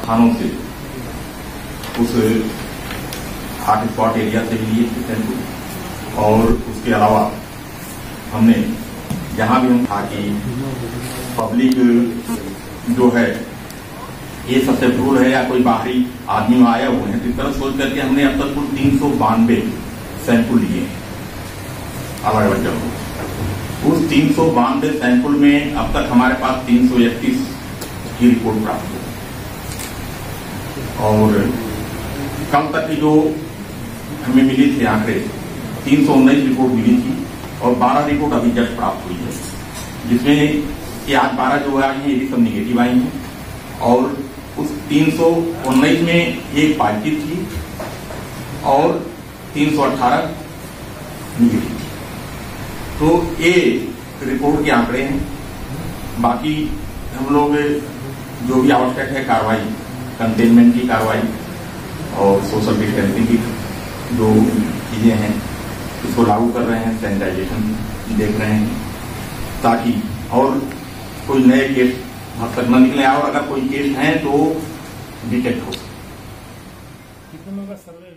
स्थानों से उस हॉटस्पॉट एरिया से लिए थे सैंपल। और उसके अलावा हमने जहां भी हम था कि पब्लिक जो है ये ससेप्टेबल है या कोई बाहरी आदमी आया हुए हैं, तो इस तरह सोच करके हमने अब तक कुल 392 सैंपल लिए हैं अलग अलग जगहों। उस 392 सैंपल में अब तक हमारे पास 331 की रिपोर्ट प्राप्त हुई। और कल तक की जो हमें मिली थी आंकड़े 319 रिपोर्ट मिली थी और 12 रिपोर्ट अभी जस्ट प्राप्त हुई है, जिसमें कि आज 12 जो आई है ये सब निगेटिव आई हैं। और उस 319 में एक पॉजिटिव थी और 318 निगेटिव थी। तो ये रिपोर्ट के आंकड़े हैं। बाकी हम लोग जो भी आवश्यक है कार्रवाई, कंटेनमेंट की कार्रवाई और सोशल डिस्टेंसिंग की जो चीजें हैं इसको लागू कर रहे हैं, सैनिटाइजेशन देख रहे हैं ताकि और कोई नए केस अब तक न निकले और अगर कोई केस है तो डिटेक्ट हो। कितने लोगों का सर्वे